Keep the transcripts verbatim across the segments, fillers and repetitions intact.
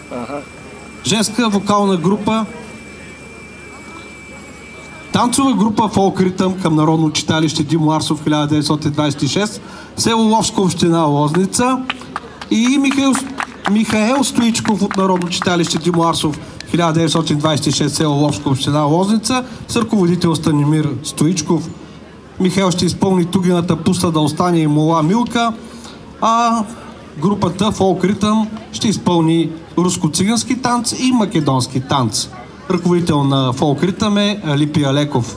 Ага. Женска вокална група. Танцова група Фолк Ритъм към Народно читалище Димо Арсов хиляда деветстотин двадесет и шест, село Ловска, община Лозница. И Михаил, Михаел Стоичков от Народно читалище Димо Арсов хиляда деветстотин двадесет и шест, село Ловска, община Лозница, с ръководител Станимир Стоичков. Михаил ще изпълни Тугината пуста да остане и Мола Милка, а групата Фолк Ритъм ще изпълни руско-цигански танц и македонски танц. Ръководител на Фолк Ритъм е Липи Алеков.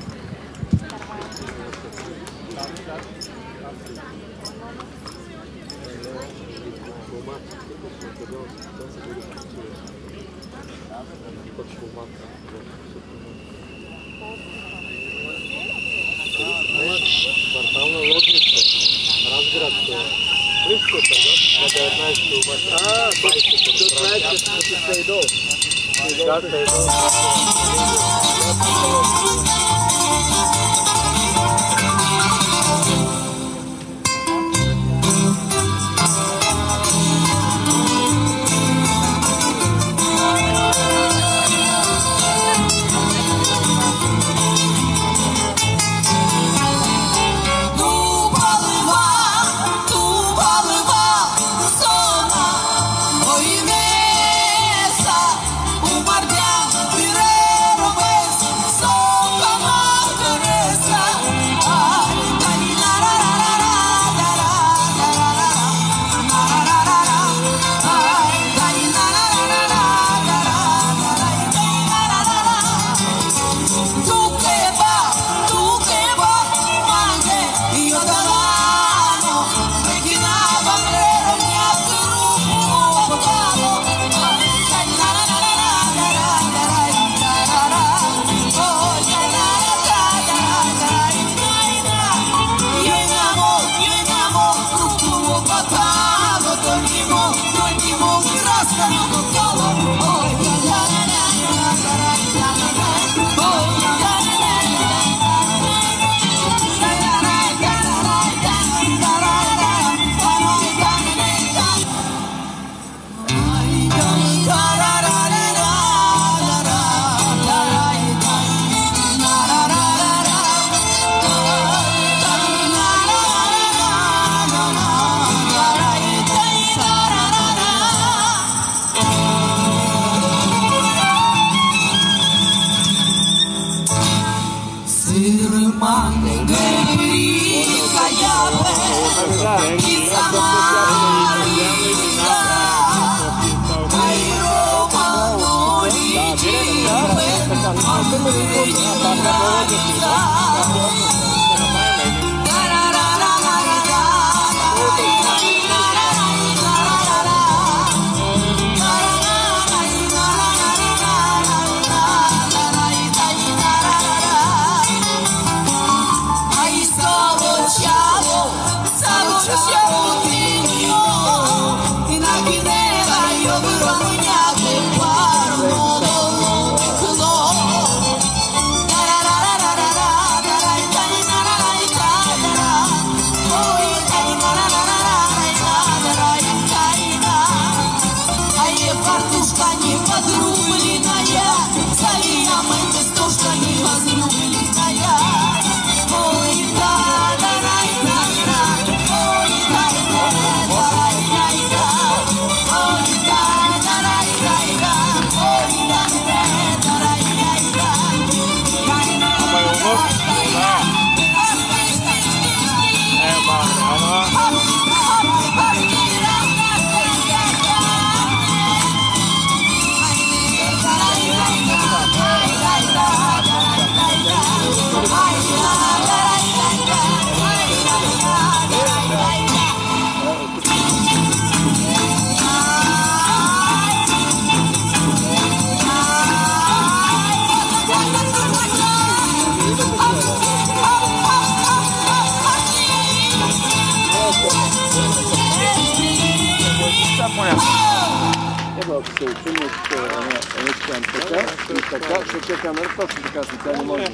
Така, ще чека камера, точно така си, тя не може.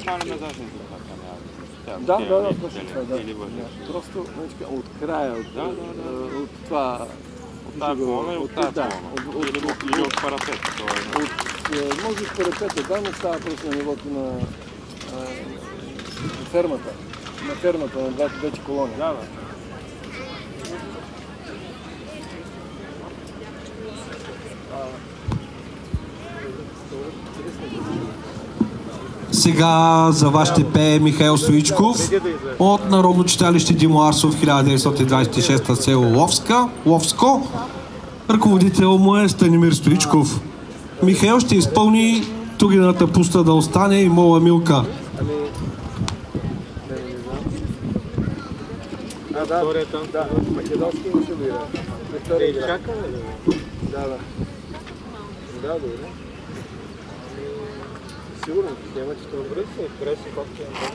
Да, да, да, точно това, да. Просто от края, от това, От тази колона и от тази да, колона. от- от- Или от- или от парапета. това е. От, е, може от парапета, да, но става просто на нивото на а, фермата. На фермата, на двете двете колони. Да, да. Сега за вас ще пее Михаил Стоичков от Народно читалище Димо Арсов хиляда деветстотин двадесет и шеста село Ловска, Ловско. Ръководител му е Станимир Стоичков. Михаил ще изпълни Тугината пуста да остане и Мола Милка. Ами, не, не знам. А, да, да, македонски не се бира. Виктория чака, да, да. Да, добре. Сигурно, няма, че това добре се преси, както е.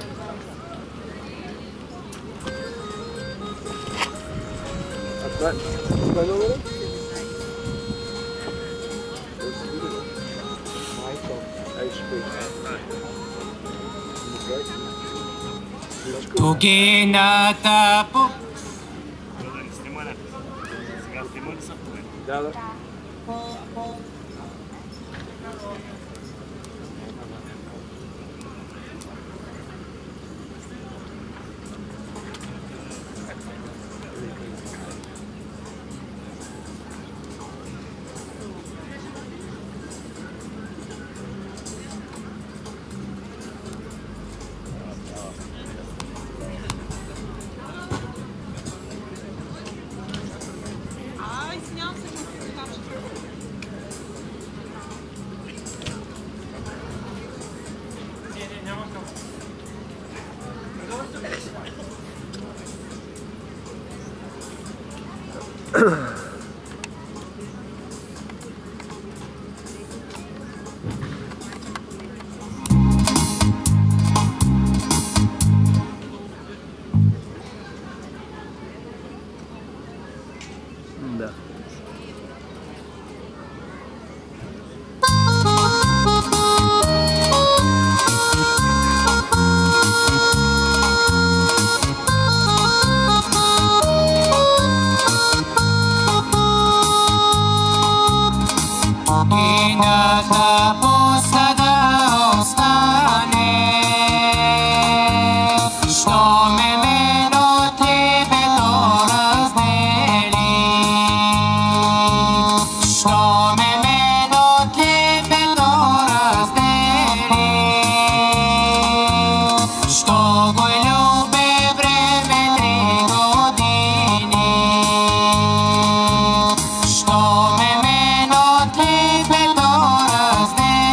А това, това е номера? Тугината по... Да, да. Да. Тугината пуста да остане, що ме мен от тебето раздели, що ме мен от тебето раздели, що го любе време три години, що ме мен от тебето раздели.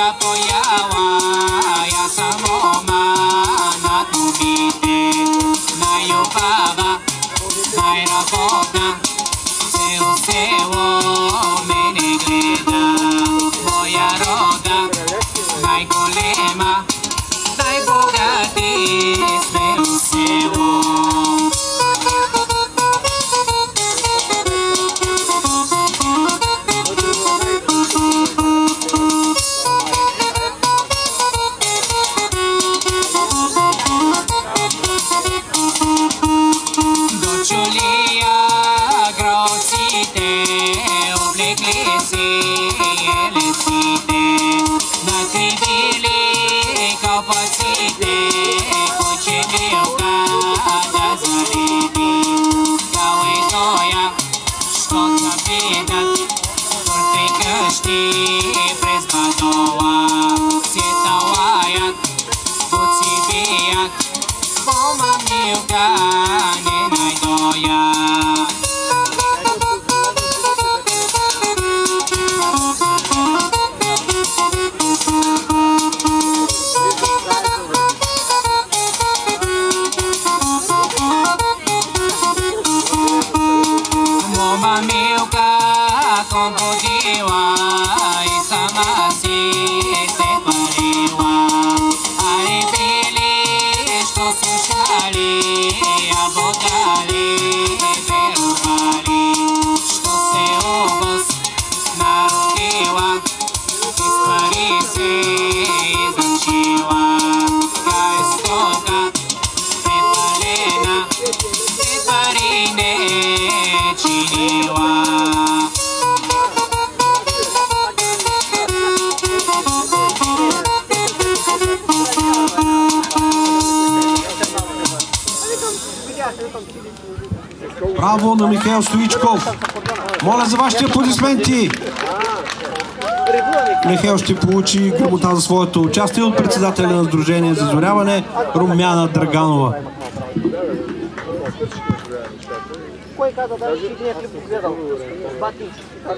pojała, ja samoma na tubite, najupava, najrahota, celo selo mene gleda, moja roda, najgolema, najbogati sve u selo. Браво на Михаил Стоичков! Моля за вашите аплодисменти! Михаил ще получи грамота за своето участие от председателя на Сдружение за зоряване Румяна Драганова. Кой каза да си не е гледал? Батин.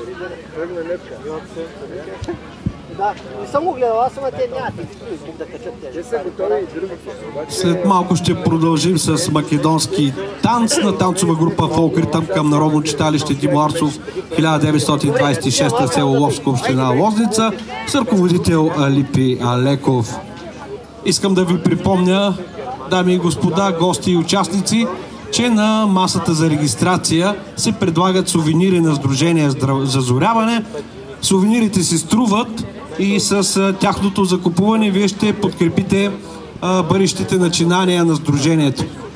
Да, не съм го гледал, аз съм на те няма да качат те. След малко ще продължим с македонски танц на танцова група Фолк Ритъм към Народно читалище Димо Арсов хиляда деветстотин двадесет и шеста, село Ловско, община Лозница, с ръководител Липи Алеков. Искам да ви припомня, дами и господа, гости и участници, че на масата за регистрация се предлагат сувенири на Сдружение за зоряване. Сувенирите се струват и с тяхното закупуване вие ще подкрепите бъдещите начинания на Сдружението.